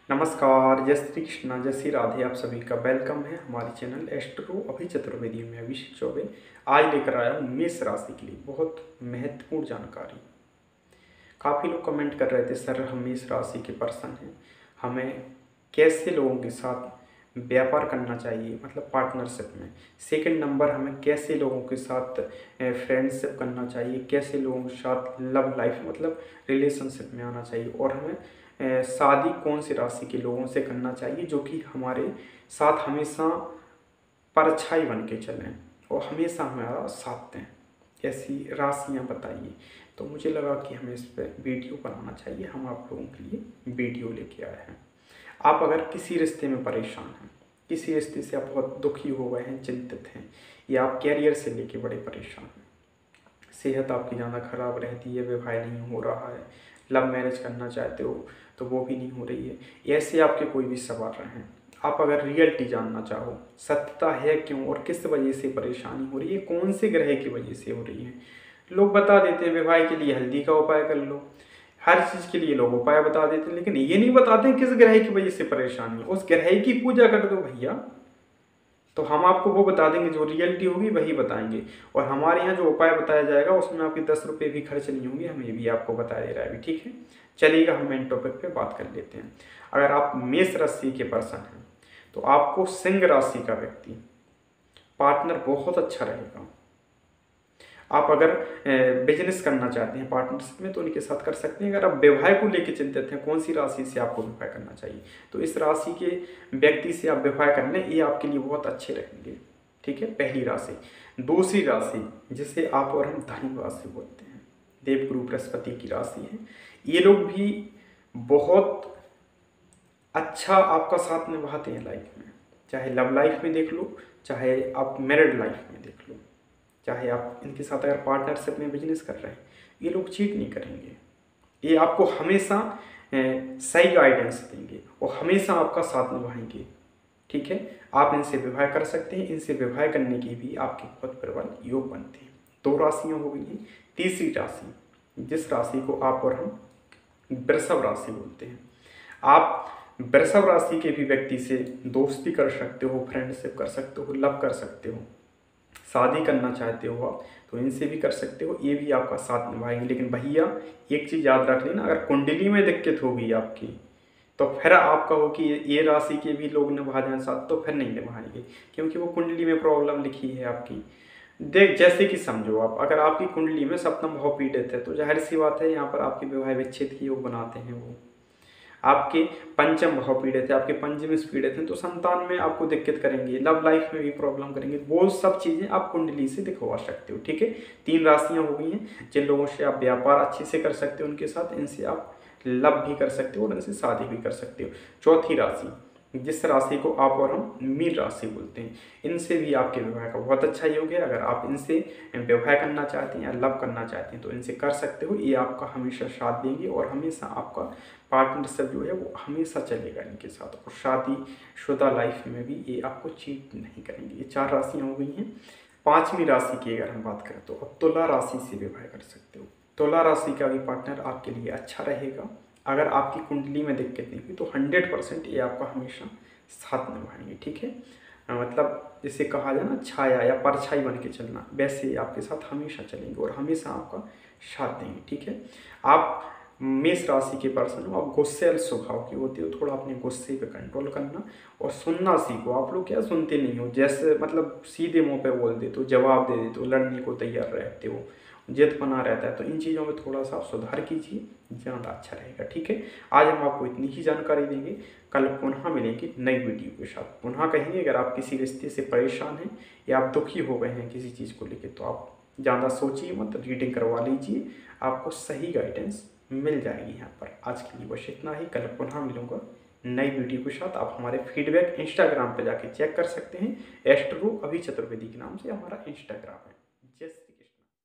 नमस्कार, जय श्री कृष्णा, जय श्री राधे। आप सभी का वेलकम है हमारे चैनल एस्ट्रो अभी चतुर्वेदी में। अभिषेक चौबे आज लेकर आया हूँ मेष राशि के लिए बहुत महत्वपूर्ण जानकारी। काफ़ी लोग कमेंट कर रहे थे, सर हम मेष राशि के पर्सन हैं, हमें कैसे लोगों के साथ व्यापार करना चाहिए, मतलब पार्टनरशिप में। सेकंड नंबर, हमें कैसे लोगों के साथ फ्रेंडशिप करना चाहिए, कैसे लोगों के साथ लव लाइफ मतलब रिलेशनशिप में आना चाहिए, और हमें शादी कौन सी राशि के लोगों से करना चाहिए जो कि हमारे साथ हमेशा परछाई बन के चलें और हमेशा हमारा साथ दें। ऐसी राशियाँ बताइए। तो मुझे लगा कि हमें इस पर वीडियो बनाना चाहिए। हम आप लोगों के लिए वीडियो लेके आए हैं। आप अगर किसी रिश्ते में परेशान हैं, किसी रिश्ते से आप बहुत दुखी हो गए हैं, चिंतित हैं, या आप कैरियर से लेके बड़े परेशान हैं, सेहत आपकी ज़्यादा खराब रहती है, विवाह नहीं हो रहा है, लव मैरिज करना चाहते हो तो वो भी नहीं हो रही है, ऐसे आपके कोई भी सवाल रहे हैं, आप अगर रियलिटी जानना चाहो, सत्यता है क्यों और किस वजह से परेशानी हो रही है, कौन से ग्रह की वजह से हो रही है। लोग बता देते हैं विवाह के लिए हल्दी का उपाय कर लो, हर चीज़ के लिए लोग उपाय बता देते हैं, लेकिन ये नहीं बताते किस ग्रह की वजह से परेशानी है। उस ग्रह की पूजा कर दो भैया, तो हम आपको वो बता देंगे, जो रियलिटी होगी वही बताएंगे। और हमारे यहाँ जो उपाय बताया जाएगा उसमें आपके 10 रुपये भी खर्च नहीं होंगे, हम ये भी आपको बता दे रहा है अभी, ठीक है। चलिएगा, हम मेन टॉपिक पे बात कर लेते हैं। अगर आप मेष राशि के पर्सन हैं तो आपको सिंह राशि का व्यक्ति पार्टनर बहुत अच्छा रहेगा। आप अगर बिजनेस करना चाहते हैं पार्टनरशिप में तो उनके साथ कर सकते हैं। अगर आप विवाह को लेकर चिंतित हैं, कौन सी राशि से आपको विवाह करना चाहिए, तो इस राशि के व्यक्ति से आप विवाह कर लें, ये आपके लिए बहुत अच्छे रहेंगे, ठीक है। पहली राशि। दूसरी राशि जिसे आप और हम धनु राशि बोलते हैं, देवगुरु बृहस्पति की राशि है। ये लोग भी बहुत अच्छा आपका साथ निभाते हैं लाइफ में, चाहे लव लाइफ में देख लो, चाहे आप मैरिड लाइफ में देख लो, चाहे आप इनके साथ अगर पार्टनरशिप में बिजनेस कर रहे हैं, ये लोग चीट नहीं करेंगे। ये आपको हमेशा सही गाइडेंस देंगे और हमेशा आपका साथ निभाएंगे, ठीक है। आप इनसे विवाह कर सकते हैं। इनसे विवाह करने की भी आपके बहुत प्रबल योग बनते हैं। 2 राशियाँ हो गई हैं। तीसरी राशि, जिस राशि को आप और हम वृषभ राशि बोलते हैं, आप वृषभ राशि के भी व्यक्ति से दोस्ती कर सकते हो, फ्रेंडशिप कर सकते हो, लव कर सकते हो, शादी करना चाहते हो आप तो इनसे भी कर सकते हो, ये भी आपका साथ निभाएंगे। लेकिन भैया एक चीज़ याद रख लेना, अगर कुंडली में दिक्कत होगी आपकी तो फिर आप कहो कि ये राशि के भी लोग निभा जाएं साथ, तो फिर नहीं निभाएंगे, क्योंकि वो कुंडली में प्रॉब्लम लिखी है आपकी। देख, जैसे कि समझो आप, अगर आपकी कुंडली में सप्तम भाव पीड़ित है तो जाहिर सी बात है यहाँ पर आपके विवाह विच्छेद की योग बनाते हैं। वो आपके पंचम भाव पीड़ित है, आपके पंचम पीड़ित हैं तो संतान में आपको दिक्कत करेंगे, लव लाइफ में भी प्रॉब्लम करेंगे। वो सब चीज़ें आप कुंडली से दिखवा सकते हो, ठीक है। 3 राशियां हो गई हैं जिन लोगों से आप व्यापार अच्छे से कर सकते हो, उनके साथ इनसे आप लव भी कर सकते हो और इनसे शादी भी कर सकते हो। चौथी राशि, जिस राशि को आप और हम मीन राशि बोलते हैं, इनसे भी आपके विवाह का बहुत अच्छा योग है। अगर आप इनसे विवाह करना चाहते हैं या लव करना चाहते हैं तो इनसे कर सकते हो। ये आपका हमेशा साथ देंगे और हमेशा आपका पार्टनरशिप जो है वो हमेशा चलेगा इनके साथ, और शादीशुदा लाइफ में भी ये आपको चीट नहीं करेंगे। ये 4 राशियाँ हो गई हैं। 5वीं राशि की अगर हम बात करें तो अब तुला राशि से विवाह कर सकते हो। तुला राशि का भी पार्टनर आपके लिए अच्छा रहेगा। अगर आपकी कुंडली में दिक्कत नहीं हुई तो 100% ये आपका हमेशा साथ निभाएंगे, ठीक है। मतलब जिसे कहा जाए ना, छाया या परछाई बन के चलना, वैसे आपके साथ हमेशा चलेंगे और हमेशा आपका साथ देंगे, ठीक है। आप मेष राशि के पर्सन हो, आप गुस्सैल स्वभाव के होते हो, थोड़ा अपने गुस्से पे कंट्रोल करना और सुनना सीखो। आप लोग क्या सुनते नहीं हो, जैसे मतलब सीधे मुंह पे बोल देते हो, जवाब दे देते हो, लड़ने को तैयार रहते हो, जिद बना रहता है। तो इन चीज़ों में थोड़ा सा आप सुधार कीजिए, ज़्यादा अच्छा रहेगा, ठीक है। आज हम आपको इतनी ही जानकारी देंगे, कल पुनः मिलेंगे नई वीडियो के साथ। पुनः कहेंगे, अगर आप किसी रिश्ते से परेशान हैं या आप दुखी हो गए हैं किसी चीज़ को लेकर, तो आप ज़्यादा सोचिए मत, रीडिंग करवा लीजिए, आपको सही गाइडेंस मिल जाएगी यहाँ पर। आज के लिए बस इतना ही, कल पुनः मिलूंगा नई वीडियो के साथ। आप हमारे फीडबैक इंस्टाग्राम पे जाके चेक कर सकते हैं, एस्ट्रो अभी चतुर्वेदी के नाम से हमारा इंस्टाग्राम है।